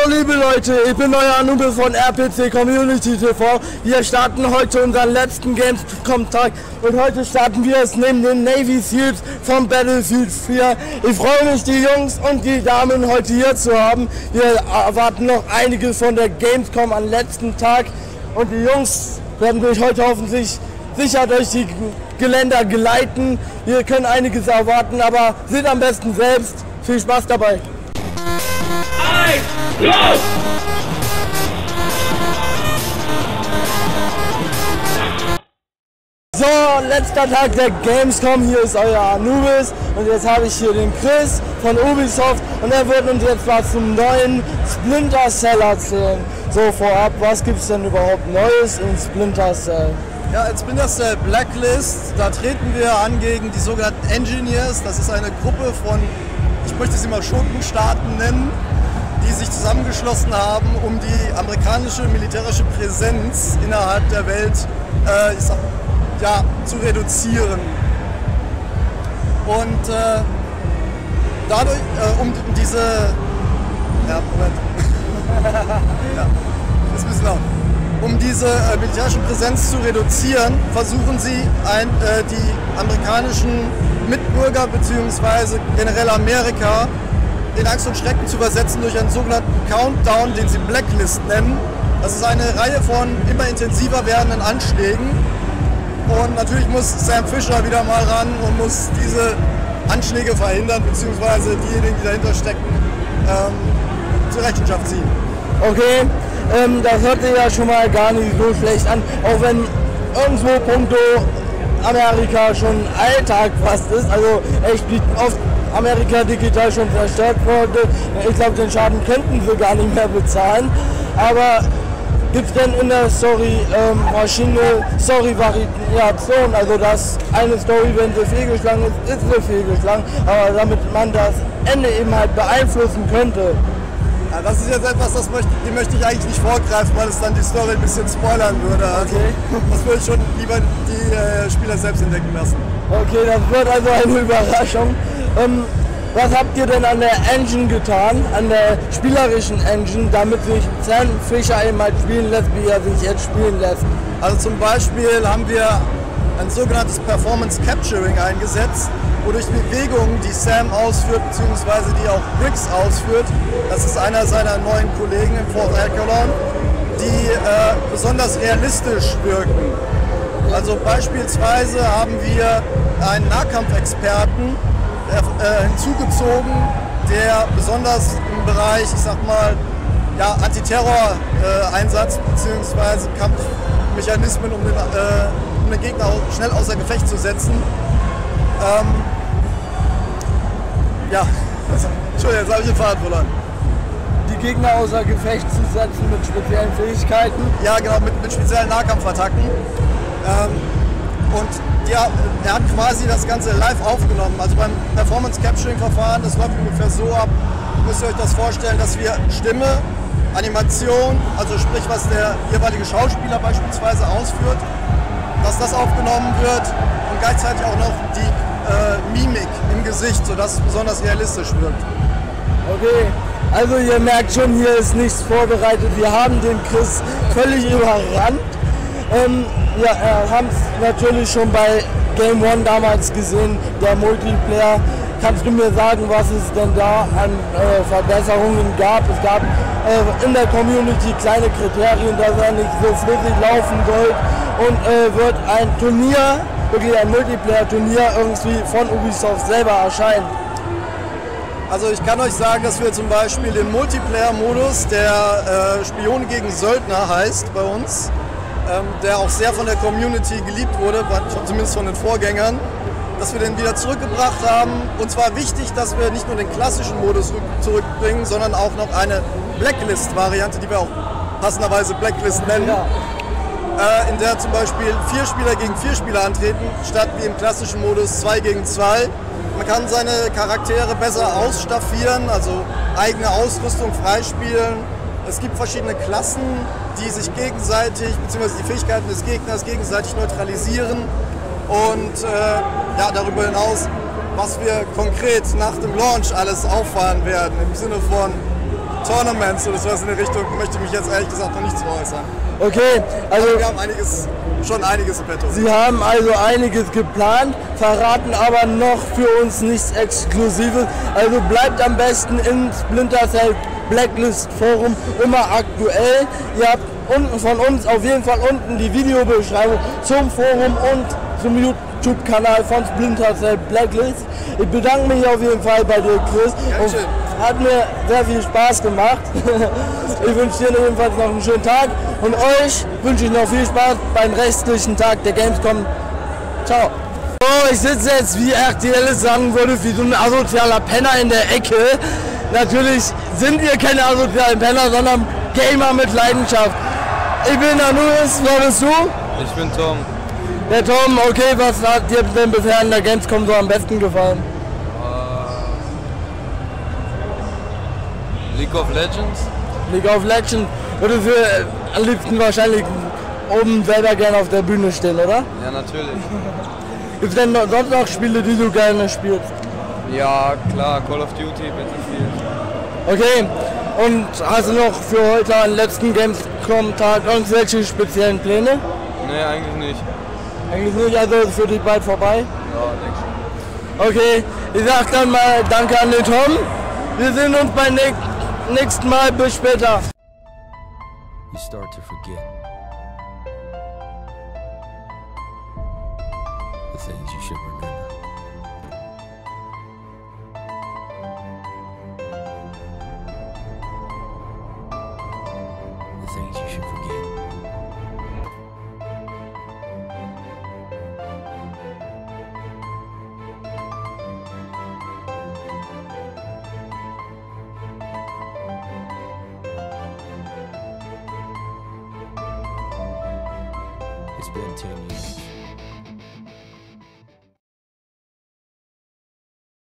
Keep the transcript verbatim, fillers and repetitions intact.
Hallo liebe Leute, ich bin euer Anubis von R P C Community T V. Wir starten heute unseren letzten Gamescom-Tag und heute starten wir es neben den Navy Seals vom Battlefield vier. Ich freue mich, die Jungs und die Damen heute hier zu haben. Wir erwarten noch einiges von der Gamescom am letzten Tag und die Jungs werden euch heute hoffentlich sicher durch die Geländer geleiten. Wir können einiges erwarten, aber seht am besten selbst. Viel Spaß dabei! Go! So, letzter Tag der Gamescom, hier ist euer Anubis und jetzt habe ich hier den Chris von Ubisoft und er wird uns jetzt was zum neuen Splinter Cell erzählen. So, vorab, was gibt es denn überhaupt Neues in Splinter Cell? Ja, in Splinter Cell Blacklist, da treten wir an gegen die sogenannten Engineers. Das ist eine Gruppe von, ich möchte sie mal Schurkenstaaten nennen, die sich zusammengeschlossen haben, um die amerikanische militärische Präsenz innerhalb der Welt äh, ich sag, ja, zu reduzieren. Und äh, dadurch, äh, um diese, ja, Moment, ja, ist ein bisschen laut. Um diese äh, militärische Präsenz zu reduzieren, versuchen sie, ein, äh, die amerikanischen Mitbürger bzw. generell Amerika in Angst und Schrecken zu übersetzen durch einen sogenannten Countdown, den sie Blacklist nennen. Das ist eine Reihe von immer intensiver werdenden Anschlägen. Und natürlich muss Sam Fisher wieder mal ran und muss diese Anschläge verhindern, beziehungsweise diejenigen, die dahinter stecken, ähm, zur Rechenschaft ziehen. Okay, ähm, das hört sich ja schon mal gar nicht so schlecht an, auch wenn irgendwo punkto Amerika schon Alltag fast ist. Also echt oft Amerika digital schon zerstört wurde. Ich glaube, den Schaden könnten sie gar nicht mehr bezahlen. Aber gibt es denn in der Story ähm, verschiedene Story-Variationen? Also dass eine Story, wenn sie fehlgeschlagen ist, ist sie fehlgeschlagen. Aber damit man das Ende eben halt beeinflussen könnte. Ja, das ist jetzt etwas, das möchte, die möchte ich eigentlich nicht vorgreifen, weil es dann die Story ein bisschen spoilern würde. Also, okay. Das würde ich schon lieber die äh, Spieler selbst entdecken lassen. Okay, das wird also eine Überraschung. Ähm, was habt ihr denn an der Engine getan, an der spielerischen Engine, damit sich Sam Fisher eben halt spielen lässt, wie er sich jetzt spielen lässt? Also zum Beispiel haben wir ein sogenanntes Performance Capturing eingesetzt, wodurch Bewegungen, die Sam ausführt, beziehungsweise die auch Briggs ausführt, das ist einer seiner neuen Kollegen im Fort Echelon, die äh, besonders realistisch wirken. Also beispielsweise haben wir einen Nahkampfexperten äh, hinzugezogen, der besonders im Bereich, ich sag mal, ja, Antiterror-Einsatz äh, beziehungsweise Kampfmechanismen, um den, äh, um den Gegner schnell außer Gefecht zu setzen. Ähm, ja, Entschuldigung, jetzt habe ich den Faden verloren. Die Gegner außer Gefecht zu setzen mit speziellen Fähigkeiten? Ja, genau, mit, mit speziellen Nahkampfattacken. Ähm, und ja, er hat quasi das Ganze live aufgenommen. Also beim Performance Capturing Verfahren, das läuft ungefähr so ab, müsst ihr euch das vorstellen, dass wir Stimme, Animation, also sprich was der jeweilige Schauspieler beispielsweise ausführt, dass das aufgenommen wird und gleichzeitig auch noch die äh, Mimik im Gesicht, sodass es besonders realistisch wirkt. Okay, also ihr merkt schon, hier ist nichts vorbereitet. Wir haben den Chris völlig überrannt. Ähm, ja, wir haben es natürlich schon bei Game One damals gesehen, der Multiplayer. Kannst du mir sagen, was es denn da an äh, Verbesserungen gab? Es gab äh, in der Community kleine Kriterien, dass er nicht so flüssig laufen soll und äh, wird ein Turnier, wirklich ein Multiplayer-Turnier irgendwie von Ubisoft selber erscheinen. Also ich kann euch sagen, dass wir zum Beispiel den Multiplayer-Modus, der äh, Spion gegen Söldner heißt bei uns, ähm, der auch sehr von der Community geliebt wurde, zumindest von den Vorgängern, dass wir den wieder zurückgebracht haben. Und zwar wichtig, dass wir nicht nur den klassischen Modus zurückbringen, sondern auch noch eine Blacklist-Variante, die wir auch passenderweise Blacklist nennen, ja. äh, in der zum Beispiel vier Spieler gegen vier Spieler antreten, statt wie im klassischen Modus zwei gegen zwei. Man kann seine Charaktere besser ausstaffieren, also eigene Ausrüstung freispielen. Es gibt verschiedene Klassen, die sich gegenseitig, beziehungsweise die Fähigkeiten des Gegners gegenseitig neutralisieren. Und äh, ja, darüber hinaus, was wir konkret nach dem Launch alles auffahren werden, im Sinne von Tournaments oder sowas in der Richtung möchte ich mich jetzt ehrlich gesagt noch nicht zu äußern. Okay, also Aber wir haben einiges, schon einiges im Petto. Sie haben also einiges geplant, verraten aber noch für uns nichts Exklusives. Also bleibt am besten im Splinter Cell Blacklist Forum immer aktuell. Ihr habt unten von uns auf jeden Fall unten die Videobeschreibung zum Forum und zum YouTube-Kanal von Splinter Cell Blacklist. Ich bedanke mich auf jeden Fall bei dir, Chris. Ganz schön. Hat mir sehr viel Spaß gemacht. Ich wünsche dir jedenfalls noch einen schönen Tag und euch wünsche ich noch viel Spaß beim restlichen Tag der Gamescom. Ciao. So, ich sitze jetzt, wie R T L es sagen würde, wie so ein asozialer Penner in der Ecke. Natürlich sind wir keine asozialen Penner, sondern Gamer mit Leidenschaft. Ich bin Anuis, wer bist du? Ich bin Tom. Der Tom, okay, was hat dir denn bisher an der Gamescom so am besten gefallen? League of Legends? League of Legends würdest du äh, am liebsten wahrscheinlich oben selber gerne auf der Bühne stehen, oder? Ja, natürlich. Gibt es denn noch, sonst noch Spiele, die du gerne spielst? Ja, klar, Call of Duty, Battlefield. Okay, und hast du noch für heute einen letzten Gamescom-Tag irgendwelche speziellen Pläne? Nee, eigentlich nicht. Eigentlich nicht, also ist für dich bald vorbei? Ja, nix. Okay, ich sag dann mal danke an den Tom. Wir sehen uns beim nächsten Mal, bis später. You start to forget the things you should remember. The things you should forget. It's been ten years.